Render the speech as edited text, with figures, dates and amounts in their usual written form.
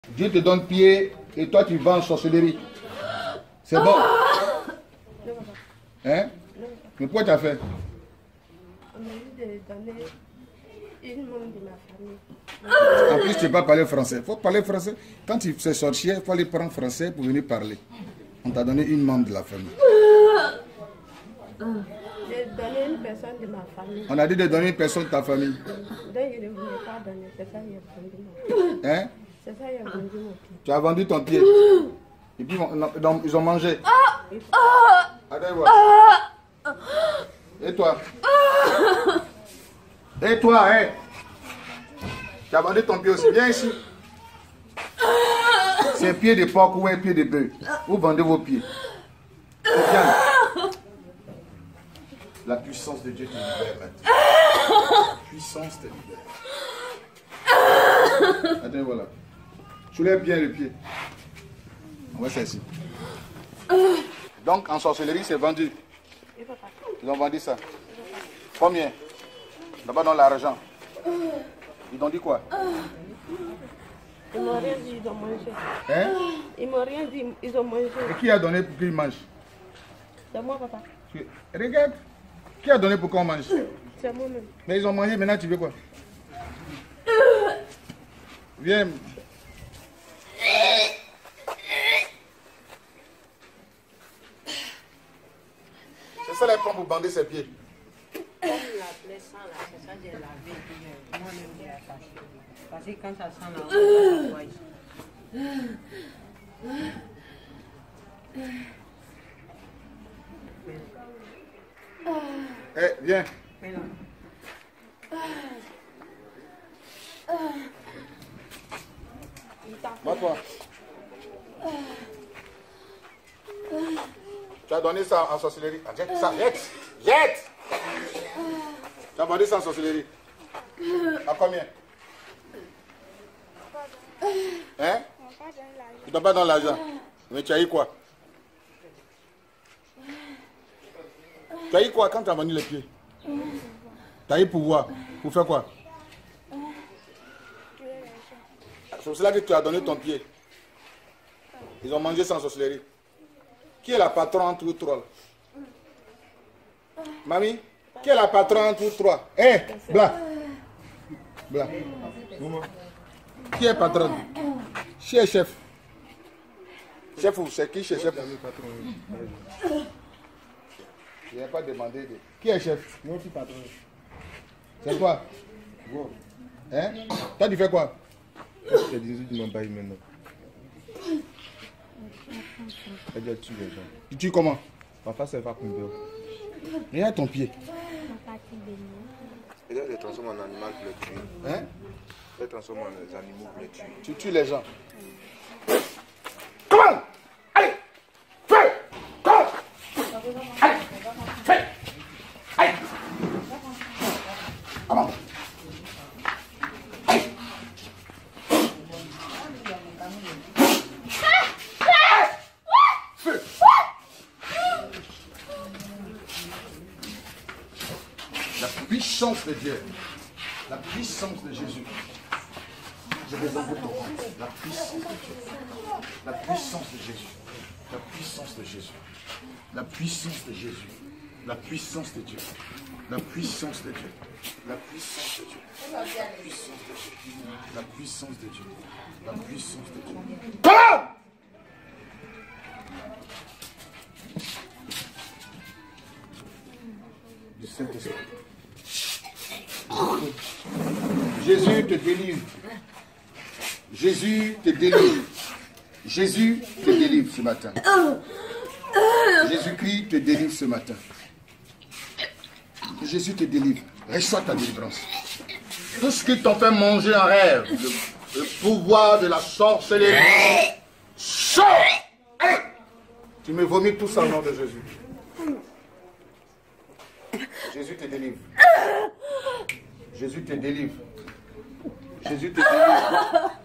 Dieu te donne pied et toi tu vas en sorcellerie. C'est bon. Hein? Mais pourquoi tu as fait? On m'a dit de donner une membre de ma famille. En plus, tu ne peux pas parler français. Il faut parler français. Quand tu es sorcier, il faut aller prendre français pour venir parler. On t'a donné une membre de la famille. J'ai donné une personne de ma famille. On a dit de donner une personne de ta famille. Donc je ne voulais pas donner. C'est ça qu'il a vendu mon pied. Hein? C'est ça qu'il a vendu mon pied. Tu as vendu ton pied. Et puis ils ont mangé. Allez voir. Et toi? Et toi, hein? Tu as vendu ton pied aussi. Viens ici. C'est un pied de porc ou un pied de bœuf. Vous vendez vos pieds. Viens. La puissance de Dieu te libère maintenant. La puissance te libère. Attends, voilà. Soulève bien le pied. On va faire ici. Donc, en sorcellerie, c'est vendu. Ils ont vendu ça. Combien? D'abord dans l'argent. Ils t'ont dit quoi? Ils m'ont rien dit, ils ont mangé. Hein? Ils m'ont rien dit, ils ont mangé. Et qui a donné pour qu'ils mangent? C'est moi, papa. Regarde. Qui a donné pour qu'on mange? C'est moi-même. Mais ils ont mangé, maintenant tu veux quoi? Viens. C'est ça les pommes pour bander ses pieds. Comme la plaie sent là, c'est ça j'ai lavé hier. Moi-même j'ai attaché. Parce que quand ça sent là, on va Eh, viens. Va-toi. Tu as donné ça en sorcellerie. Ah, jette ça, jette. Jette. Tu as vendu ça en sorcellerie. À combien? Hein? Tu n'as pas dans l'argent. Mais tu as eu quoi? Tu as eu quoi quand tu as vendu les pieds? Tu as eu pouvoir. Pour faire quoi? C'est pour cela que tu as donné ton pied. Ils ont mangé sans sorcellerie. Qui est la patronne entre vous trois? Mamie, qui est la patronne entre vous trois? Eh, Bla. Bla. Qui est patronne? Qui est chef? Chef ou c'est qui chef? Je n'ai pas demandé. Qui est chef? Moi aussi patron. C'est toi? Hein? Toi tu fais quoi? C'est Jésus qui m'envahit maintenant. Elle doit tuer les gens. Tu tues comment? Parfois, ça va combien? Regarde ton pied. Elle doit les transformer en animal pour les tuer. Hein? Elle les transforme en animaux pour les tuer. Tu tues les gens. Comment? Allez! Fais! Comment? Allez! Fais! Allez! Comment? La puissance de Dieu, la puissance de Jésus. Je vais en vous la puissance de Dieu, la puissance de Jésus, la puissance de Jésus, la puissance de Jésus, la puissance de Dieu, la puissance de Dieu, la puissance de Dieu, la puissance de Dieu, la puissance de Dieu, la puissance de Dieu. Parole! Du Saint-Esprit. Jésus te délivre. Jésus te délivre. Jésus te délivre ce matin. Jésus-Christ te délivre ce matin. Jésus te délivre. Reçois ta délivrance. Tout ce qui t'ont fait manger en rêve, le pouvoir de la sorcellerie, sort. Allez. Tu me vomis tout ça au nom de Jésus. Jésus te délivre. Jésus te délivre. Jésus te délivre.